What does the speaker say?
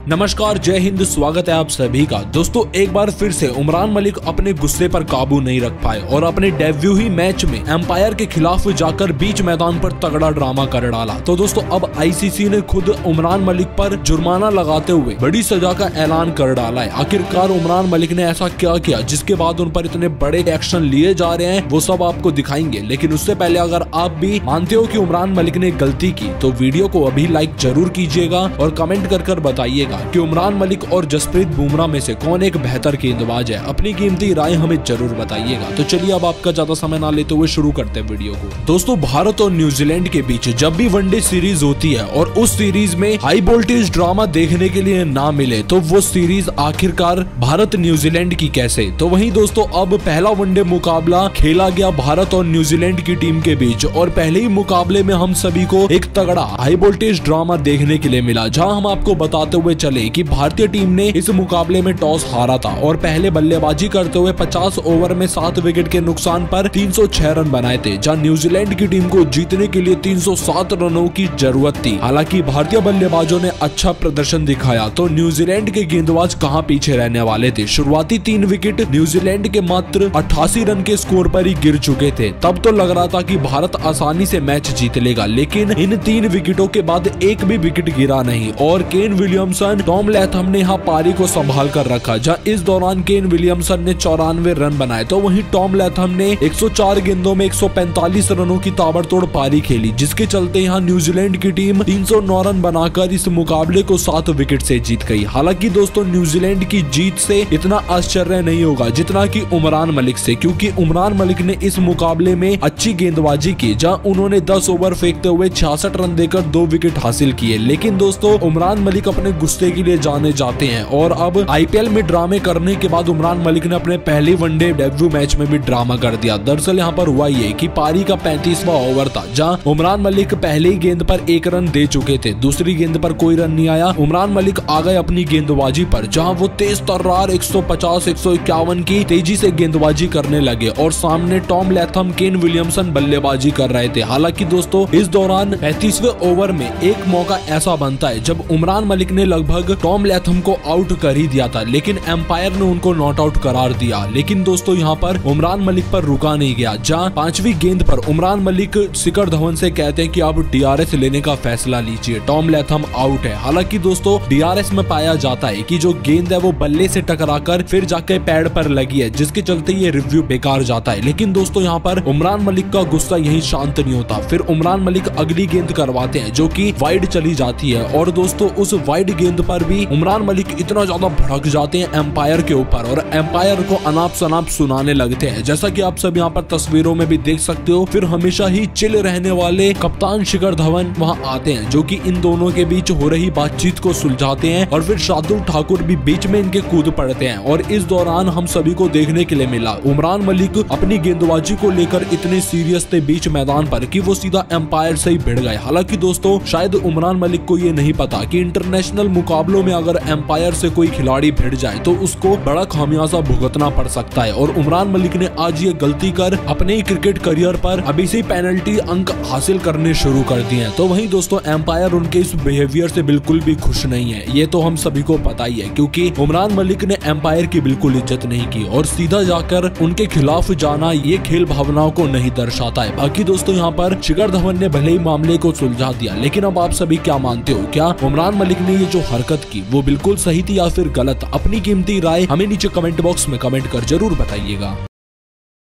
नमस्कार, जय हिंद। स्वागत है आप सभी का। दोस्तों, एक बार फिर से उमरान मलिक अपने गुस्से पर काबू नहीं रख पाए और अपने डेब्यू ही मैच में एम्पायर के खिलाफ जाकर बीच मैदान पर तगड़ा ड्रामा कर डाला। तो दोस्तों, अब आईसीसी ने खुद उमरान मलिक पर जुर्माना लगाते हुए बड़ी सजा का ऐलान कर डाला है। आखिरकार उमरान मलिक ने ऐसा क्या किया जिसके बाद उन पर इतने बड़े एक्शन लिए जा रहे हैं, वो सब आपको दिखाएंगे। लेकिन उससे पहले अगर आप भी मानते हो कि उमरान मलिक ने गलती की तो वीडियो को अभी लाइक जरूर कीजिएगा और कमेंट कर बताइएगा कि उमरान मलिक और जसप्रीत बुमराह में से कौन एक बेहतर गेंदबाज है। अपनी कीमती राय हमें जरूर बताइएगा। तो चलिए अब आपका ज्यादा समय ना लेते हुए शुरू करते हैं वीडियो को। दोस्तों, भारत और न्यूजीलैंड के बीच जब भी वनडे सीरीज होती है और उस सीरीज में हाई वोल्टेज ड्रामा देखने के लिए ना मिले तो वो सीरीज आखिरकार भारत न्यूजीलैंड की कैसे। तो वहीं दोस्तों, अब पहला वनडे मुकाबला खेला गया भारत और न्यूजीलैंड की टीम के बीच और पहले ही मुकाबले में हम सभी को एक तगड़ा हाई वोल्टेज ड्रामा देखने के लिए मिला, जहां हम आपको बताते हुए चले कि भारतीय टीम ने इस मुकाबले में टॉस हारा था और पहले बल्लेबाजी करते हुए 50 ओवर में 7 विकेट के नुकसान पर 306 रन बनाए थे, जहां न्यूजीलैंड की टीम को जीतने के लिए 307 रनों की जरूरत थी। हालांकि भारतीय बल्लेबाजों ने अच्छा प्रदर्शन दिखाया तो न्यूजीलैंड के गेंदबाज कहां पीछे रहने वाले थे। शुरुआती 3 विकेट न्यूजीलैंड के मात्र 88 रन के स्कोर पर ही गिर चुके थे। तब तो लग रहा था कि भारत आसानी से मैच जीत लेगा, लेकिन इन 3 विकेटों के बाद एक भी विकेट गिरा नहीं और केन विलियमसन, टॉम लैथम ने यहाँ पारी को संभाल कर रखा। जहाँ इस दौरान केन विलियमसन ने 94 रन बनाए तो वहीं टॉम लैथम ने 104 गेंदों में 145 रनों की ताबड़तोड़ पारी खेली, जिसके चलते यहाँ न्यूजीलैंड की टीम 309 रन बनाकर इस मुकाबले को 7 विकेट से जीत गई। हालांकि दोस्तों, न्यूजीलैंड की जीत से इतना आश्चर्य नहीं होगा जितना कि उमरान मलिक से, क्योंकि उमरान मलिक ने इस मुकाबले में अच्छी गेंदबाजी की, जहाँ उन्होंने 10 ओवर फेंकते हुए 66 रन देकर 2 विकेट हासिल किए। लेकिन दोस्तों, उमरान मलिक अपने गुस्से के लिए जाने जाते हैं और अब आईपीएल में ड्रामे करने के बाद उमरान मलिक ने अपने पहले वनडे डेब्यू मैच में भी ड्रामा कर दिया। दरअसल यहाँ पर हुआ ये कि पारी का 35वां ओवर था, जहां उमरान मलिक पहले ही गेंद पर 1 रन दे चुके थे। दूसरी गेंद पर कोई रन नहीं आया। उमरान मलिक आ गए अपनी गेंदबाजी पर, जहां वो तेज तर्रार 150-151 की तेजी से गेंदबाजी करने लगे और सामने टॉम लैथम, केन विलियमसन बल्लेबाजी कर रहे थे। हालांकि दोस्तों, इस दौरान 35वें ओवर में एक मौका ऐसा बनता है जब उमरान मलिक ने लगभग टॉम लैथम को आउट कर ही दिया था, लेकिन एम्पायर ने उनको नॉट आउट करार दिया। लेकिन दोस्तों, यहाँ पर उमरान मलिक पर रुका नहीं गया, जहां 5वीं गेंद पर उमरान मलिक शिखर धवन से कहते हैं कि आप डीआरएस लेने का फैसला लीजिए, टॉम लैथम आउट है। हालांकि दोस्तों, डीआरएस में पाया जाता है कि जो गेंद है वो बल्ले से टकराकर फिर जाके पैड पर लगी है, जिसके चलते ये रिव्यू बेकार जाता है। लेकिन दोस्तों, यहाँ पर उमरान मलिक का गुस्सा यही शांत नहीं होता। फिर उमरान मलिक अगली गेंद करवाते हैं जो कि वाइड चली जाती है और दोस्तों, उस वाइड गेंद पर भी उमरान मलिक इतना ज्यादा भड़क जाते हैं एम्पायर के ऊपर और एम्पायर को अनाप शनाप सुनाने लगते हैं, जैसा कि आप सब यहाँ पर तस्वीरों में भी देख सकते हो। फिर हमेशा ही चिल रहने वाले कप्तान शिखर धवन वहाँ आते हैं, जो कि इन दोनों के बीच हो रही बातचीत को सुलझाते हैं और फिर शार्दुल ठाकुर भी बीच में इनके कूद पड़ते हैं। और इस दौरान हम सभी को देखने के लिए मिला उमरान मलिक अपनी गेंदबाजी को लेकर इतने सीरियस थे बीच मैदान पर कि वो सीधा एम्पायर से ही भिड़ गए। हालांकि दोस्तों, शायद उमरान मलिक को ये नहीं पता कि इंटरनेशनल मुकाबलों में अगर एम्पायर से कोई खिलाड़ी भिड़ जाए तो उसको बड़ा खामियाजा भुगतना पड़ सकता है। और उमरान मलिक ने आज ये गलती कर अपने क्रिकेट करियर पर अभी से पेनल्टी अंक हासिल करने शुरू कर दिए हैं। तो वहीं दोस्तों, एम्पायर उनके इस बिहेवियर से बिल्कुल भी खुश नहीं है, ये तो हम सभी को पता ही है, क्योंकि उमरान मलिक ने एम्पायर की बिल्कुल इज्जत नहीं की और सीधा जाकर उनके खिलाफ जाना ये खेल भावनाओं को नहीं दर्शाता है। बाकी दोस्तों, यहाँ पर शिखर धवन ने भले ही मामले को सुलझा दिया, लेकिन अब आप सभी क्या मानते हो? क्या उमरान मलिक ने ये जो हरकत की वो बिल्कुल सही थी या फिर गलत? अपनी कीमती राय हमें नीचे कमेंट बॉक्स में कमेंट कर जरूर बताइएगा।